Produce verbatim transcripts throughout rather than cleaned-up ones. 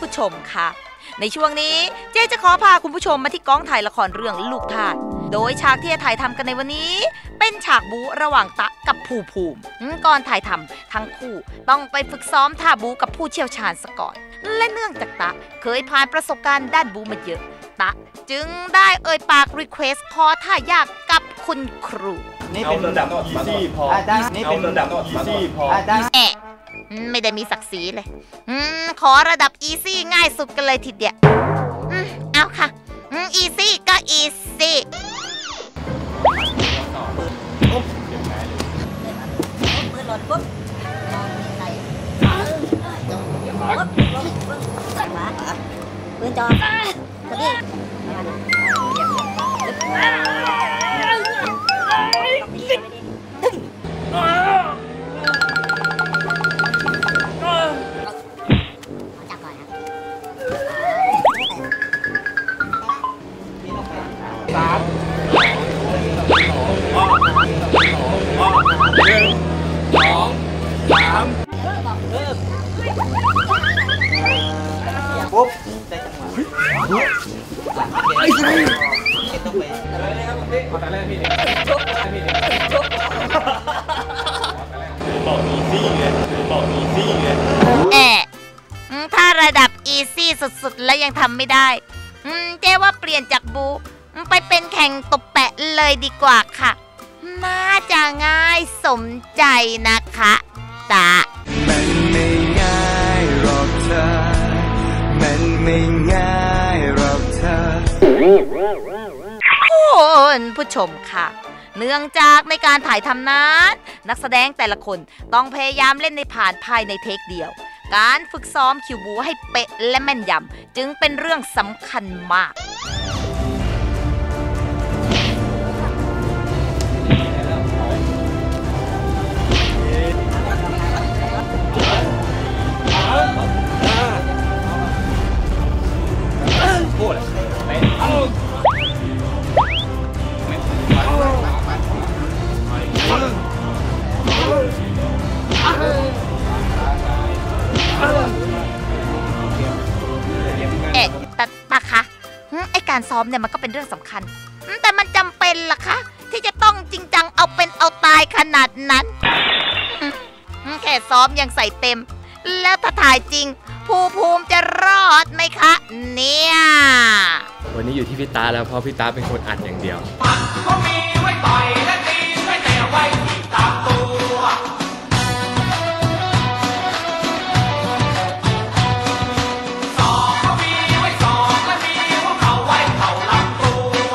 ผู้ชมค่ะในช่วงนี้เจ๊จะขอพาคุณผู้ชมมาที่กองถ่ายละครเรื่องลูกทาสโดยฉากที่จะถ่ายทำกันในวันนี้เป็นฉากบู๊ระหว่างตะกับภูภูมิก่อนถ่ายทำทั้งคู่ต้องไปฝึกซ้อมท่าบู๊กับผู้เชี่ยวชาญซะก่อนและเนื่องจากตะเคยผ่านประสบการณ์ด้านบู๊มาเยอะตะจึงได้เอ่ยปากรีเควสขอท่ายากกับคุณครูนี่เป็นระดับอีซี่พอนี่เป็นระดับอีซี่พอแอะไม่ได้มีศักดิ์ศรีเลยอืมขอระดับอีซี่ง่ายสุดกันเลยทีเดียวอืมเอาค่ะอืมอีซี่ก็อีซี่ปุ๊บปืนหล่นปุ๊บมองมีอะไรปุ๊บปุ๊บปุ๊บขวาปืนจ่อกระดิ่งสามหนึ่งสองสามเริ่มปุ๊บได้จังหวะไอ้ไงต้องไปอะไรนะครับพี่ขอแต่แรกพี่เนี่ยพี่เนี่ยบอกอีซี่ไงบอกอีซี่ไงแอะถ้าระดับอีซี่สุดๆแล้วยังทำไม่ได้เจ๊ว่าเปลี่ยนจากบูไปเป็นแข่งตบแปะเลยดีกว่าค่ะน่าจะง่ายสมใจนะคะตามันไม่ง่ายหรอกเธอมันไม่ง่ายหรอกเธอคุณผู้ชมค่ะเนื่องจากในการถ่ายทำนั้นนักแสดงแต่ละคนต้องพยายามเล่นในผ่านภายในเทคเดียวการฝึกซ้อมคิวบูให้เป๊ะและแม่นยำจึงเป็นเรื่องสำคัญมากเอ๊ะตาตาคะไอการซ้อมเนี่ยมันก็เป็นเรื่องสำคัญแต่มันจำเป็นล่ะคะที่จะต้องจริงจังเอาเป็นเอาตายขนาดนั้นแค่ซ้อมยังใส่เต็มแล้วถ้าถ่ายจริงภูภูมิจะรอดไหมคะเนี่ยวันนี้อยู่ที่พี่ตาแล้วเพราะพี่ตาเป็นคนอัดอย่างเดียวก็มีไว้ต่อยและตีไว้แต่ไว้ตามตัวสองก็มีไว้สองและมีพวกเขาไว้เข่าลำตัว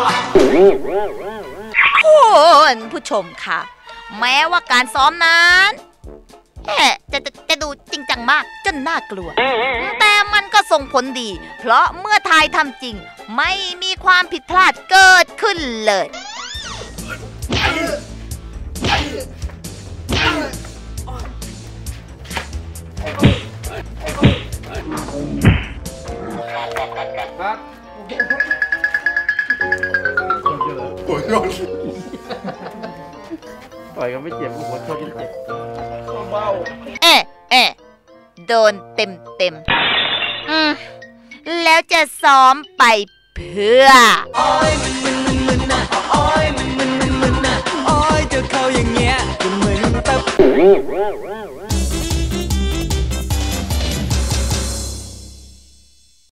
คุณผู้ชมค่ะแม้ว่าการซ้อมนั้นจะจะจะดูจริงจังมากจนน่ากลัวแต่มันก็ส่งผลดีเพราะเมื่อถ่ายทำจริงไม่มีความผิดพลาดเกิดขึ้นเลยต่อยก็ไม่เจ็บหัวชนเจ็บเอ๊ะเอ๊ะโดนเต็มเต็มอืมแล้วจะซ้อมไปเพื่อโอ้ยมันมึนมึนมึนนะโอ้ยมันมึนมึนมึนนะโอ้ยเจอเขาอย่างเงี้ยก็มึนตับ